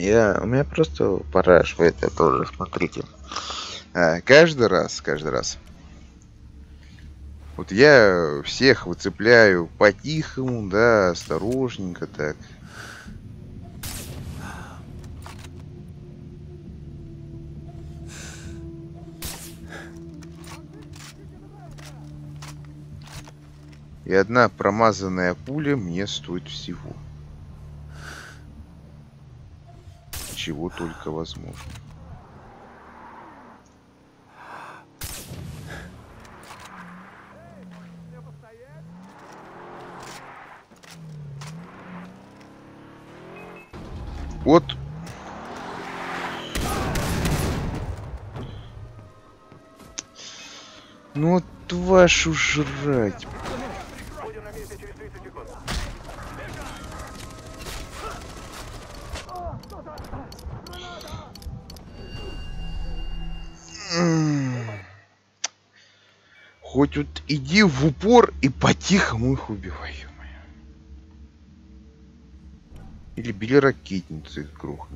У меня просто поражает это тоже, смотрите. Каждый раз. Вот я всех выцепляю по-тихому, да, осторожненько так. И одна промазанная пуля мне стоит всего. Чего только возможно. Вот. Ну вот вашу жрать. Хоть вот иди в упор и по-тихому их убивай. Или бери ракетницу их грохни.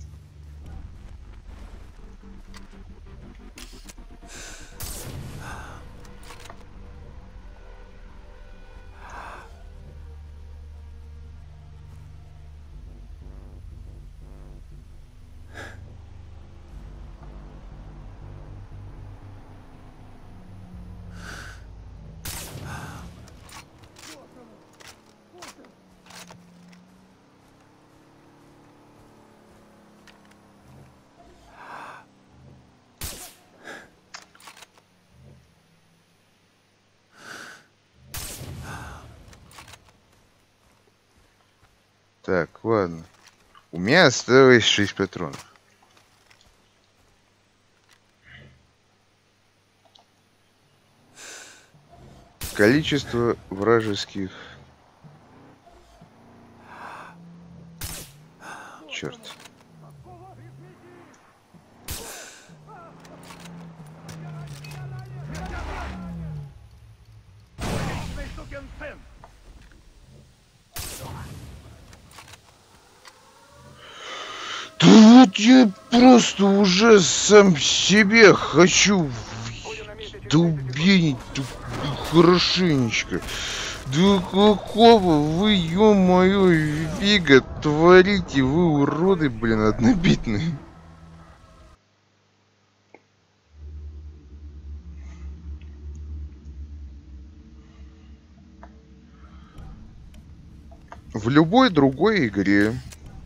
Так, ладно. У меня осталось 6 патронов. Количество вражеских... Черт. Да вот я просто уже сам себе хочу долбенить хорошенечко. Да какого вы, ё-моё, Вига, творите, вы уроды, блин, однобитные. В любой другой игре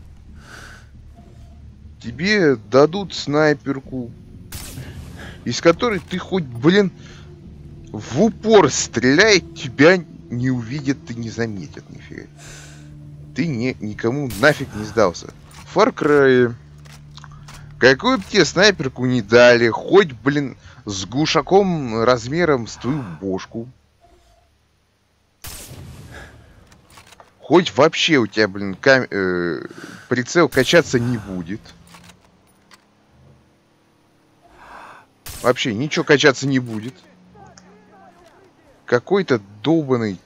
тебе дадут снайперку, из которой ты хоть, блин, в упор стреляй, тебя не увидят и не заметят нифига. Ты никому нафиг не сдался. В Far Cry какую бы тебе снайперку не дали, хоть, блин, с глушаком размером с твою бошку. Хоть вообще у тебя, блин, прицел качаться не будет. Вообще ничего качаться не будет. Какой-то долбанный,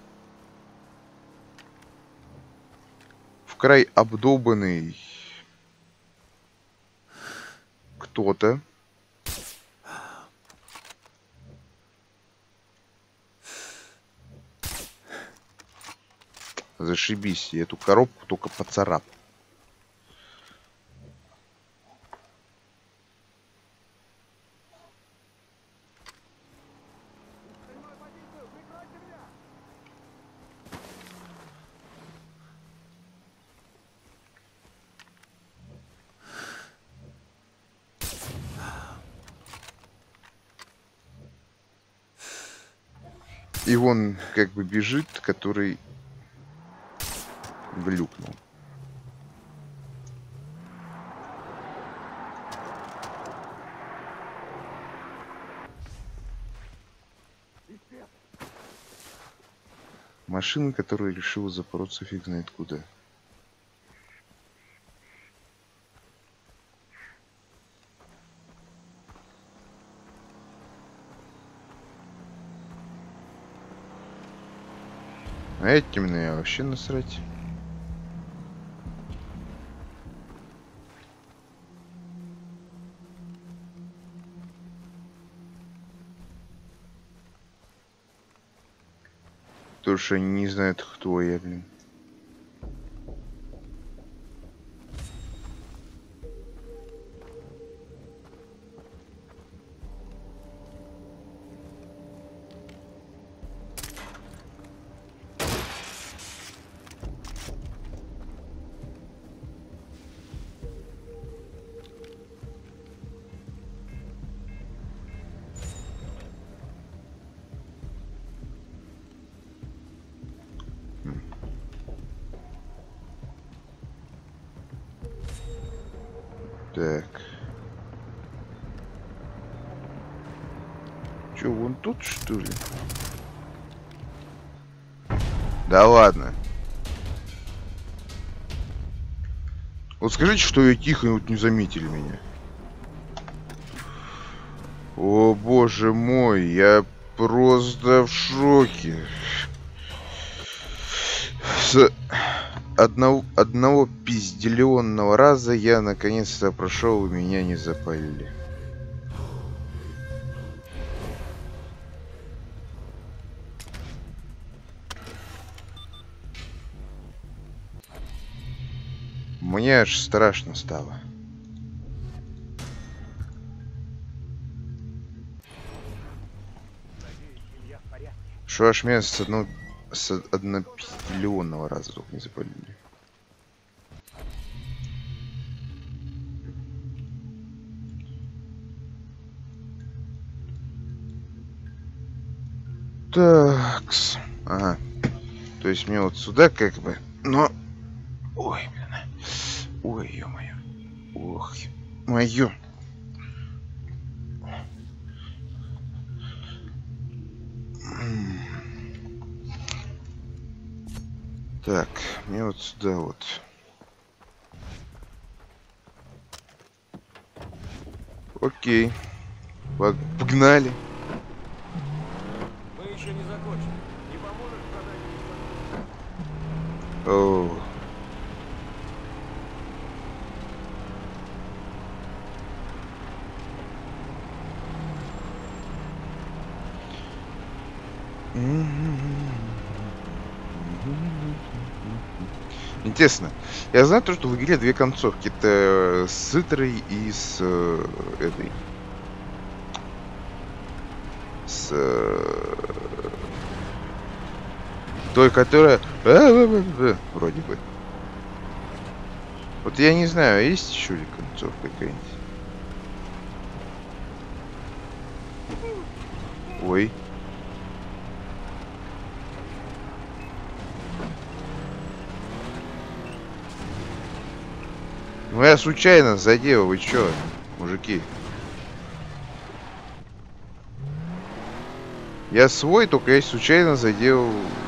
в край обдолбанный кто-то зашибись, эту коробку только поцарап. И вон как бы бежит, который глюкнул. Машина, которая решила запороться фиг знает куда. А этим мне вообще насрать. Потому что они не знают, кто я, блин. Так. Чё, вон тут, что ли? Да ладно. Вот скажите, что я тихо, и вот не заметили меня. О, боже мой, я просто в шоке. С одного пизделионного раза я наконец-то прошел, и меня не запалили. Мне аж страшно стало. Что аж меня с однопизделионного раза только не запалили. Такс. Ага. То есть мне вот сюда как бы... Но... Ой, блин. Ой, ё-моё. Ох, моё. Так, мне вот сюда вот. Окей. Погнали. Мы еще не закончили. Не поможешь продать? О. Интересно. Я знаю то, что в игре две концовки. Это с Итрой и с этой. С той, которая... Вроде бы. Вот я не знаю, есть еще ли концовка какая-нибудь? Ой. Ну я случайно задел, вы чё, мужики? Я свой, только я случайно задел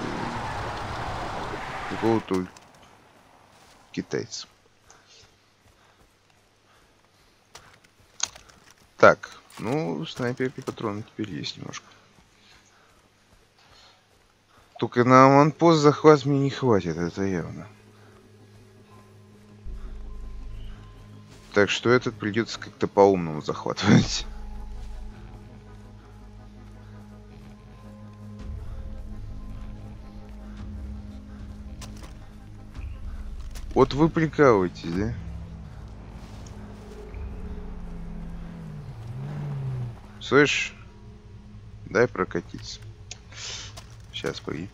какого-то китайца. Так, ну, снайперки патроны теперь есть немножко. Только на аванпост захват мне не хватит, это явно. Так что этот придется как-то по-умному захватывать. Вот вы прикалываетесь, да? Слышь, дай прокатиться. Сейчас, погоди.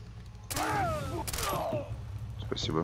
Спасибо.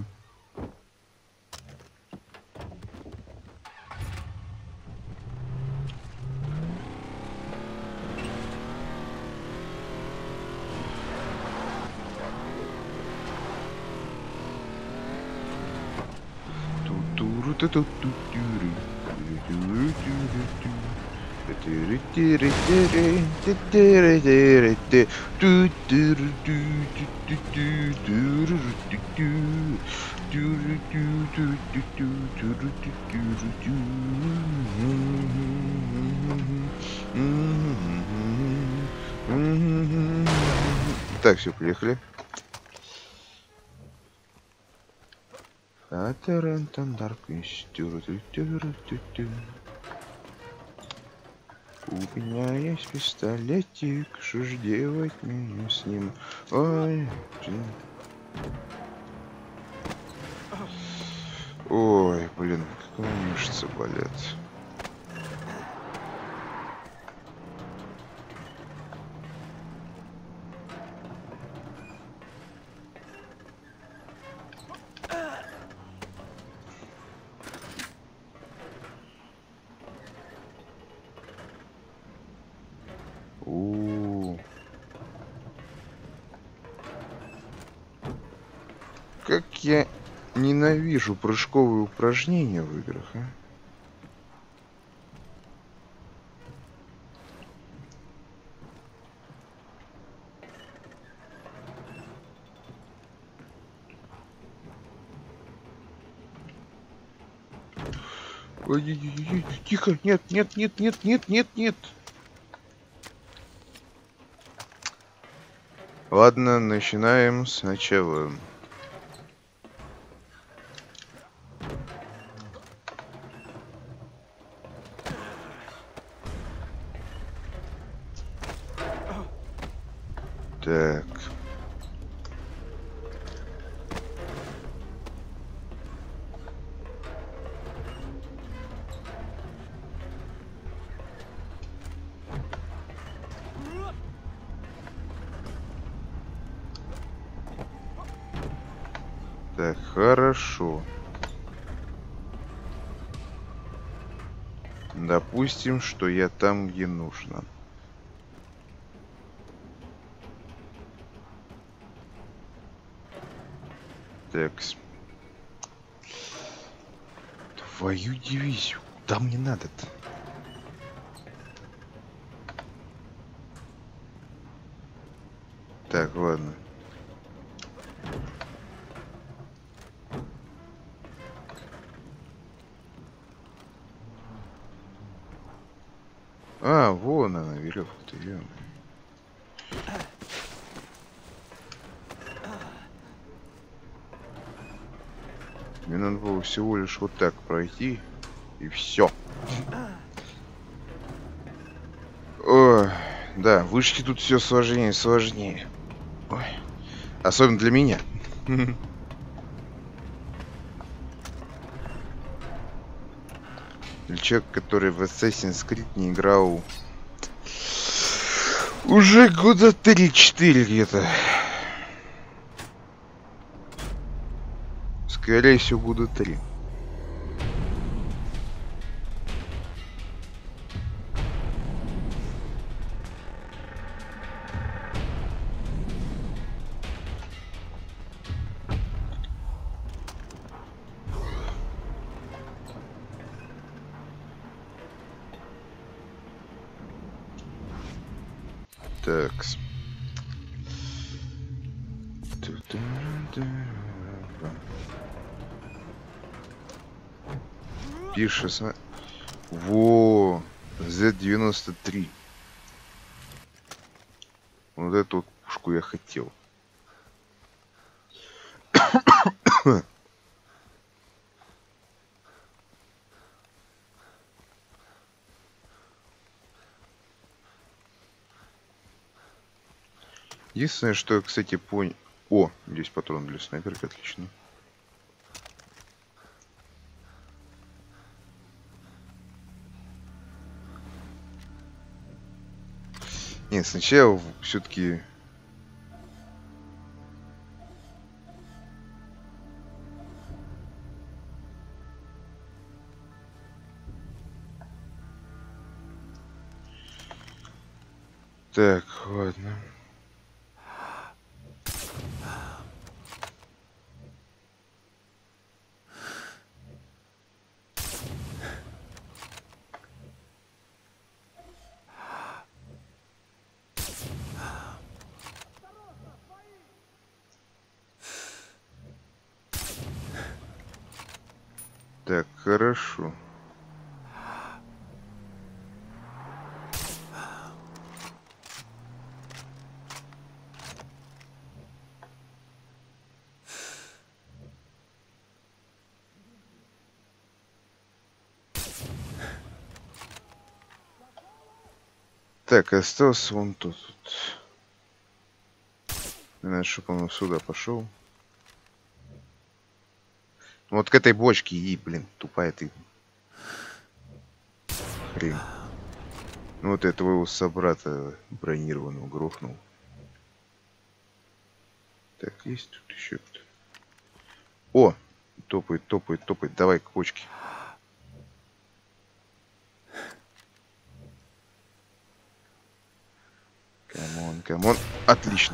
Так, все, приехали. У меня есть пистолетик, что ж делать мне с ним? Ой, ой, блин, как у меня мышцы болят. У, как я ненавижу прыжковые упражнения в играх, а? Ой-ой-ой, тихо, нет, нет, нет, нет, нет, нет, нет. Ладно, начинаем сначала. Так. Так, хорошо. Допустим, что я там, где нужно. Так. Твою дивизию. Куда мне надо-то? Так, ладно. А, вон она, веревка-то, ё-моё. Мне надо было всего лишь вот так пройти, и все. Ой, да, вышки тут все сложнее и сложнее. Ой. Особенно для меня. Для человека, который в Assassin's Creed не играл уже года 3-4 где-то. Скорее всего, года 3. Такс. Пи-16. Во, Z93. Вот эту вот пушку я хотел. Единственное, что я, кстати, понял... О, здесь патрон для снайперки, отлично. Нет, сначала все-таки... Так, ладно. Так, хорошо. Так, остался вон тот. Надо, чтобы он сюда пошел. Вот к этой бочке и, блин, тупая ты. Хрень. Ну вот этого его собрата бронированного грохнул. Так, есть тут еще кто-то. О! Топает, топает, топает. Давай к бочке. Камон, камон. Отлично.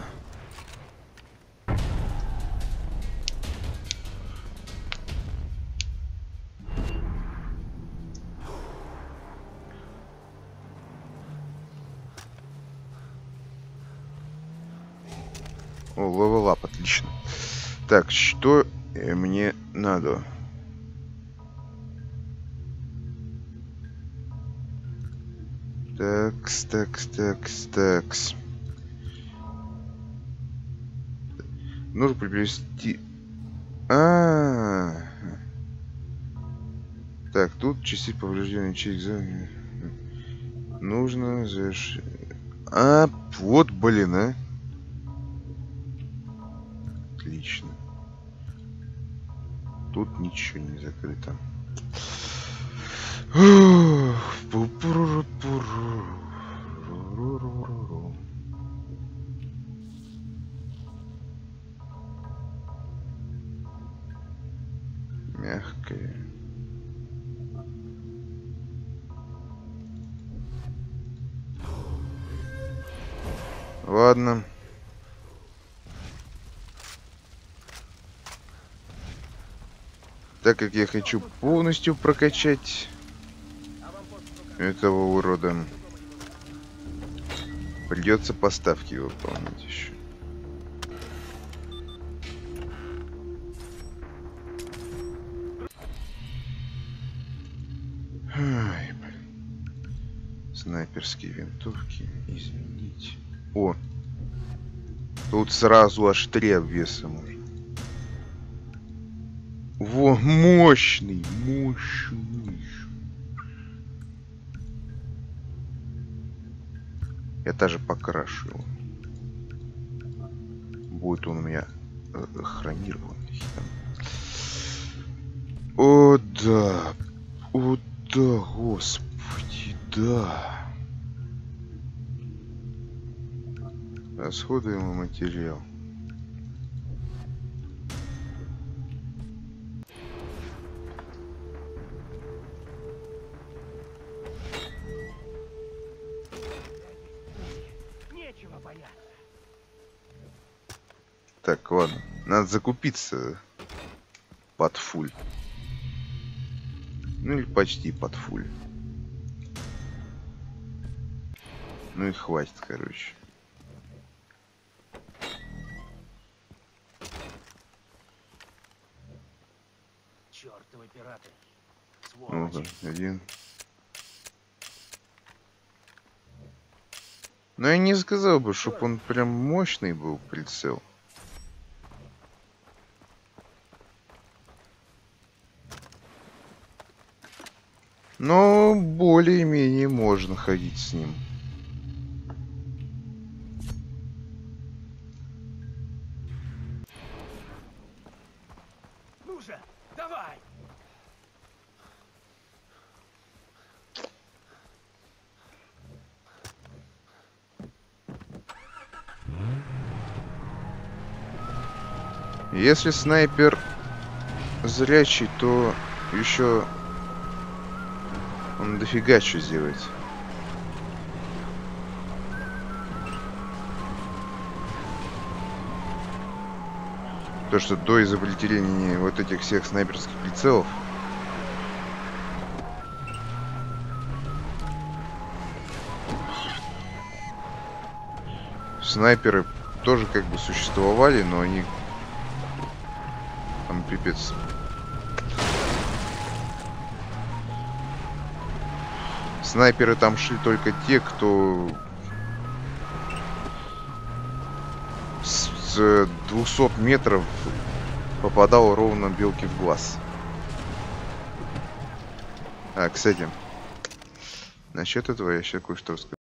О, левелап, отлично. Так, что мне надо? Такс, такс, такс, такс. Нужно приобрести... Так, тут части повреждения через... Нужно завершить... Вот, блин, а. Отлично. Тут ничего не закрыто. Мягкое. Ладно. Так как я хочу полностью прокачать этого урода, придется поставки выполнять еще. Ай, блин. Снайперские винтовки изменить. О! Тут сразу аж 3 обвеса можно. Во, мощный, мощный. Я даже покрашу его. Будет он у меня хронированный. О, да. О, да, господи, да. Расходуемый материал. Так, ладно. Надо закупиться под фуль. Ну или почти под фуль. Ну и хватит, короче. Чёртовы пираты. Ну-ка, один. Но я не сказал бы, чтоб он прям мощный был прицел. Но более-менее можно ходить с ним. Ну же, давай! Если снайпер зрячий, то еще он дофига что сделает. То, что до изобретения вот этих всех снайперских прицелов снайперы тоже как бы существовали, но они там пипец. Снайперы там шли только те, кто с 200 метров попадал ровно белке в глаз. А, кстати, насчет этого я еще кое-что расскажу.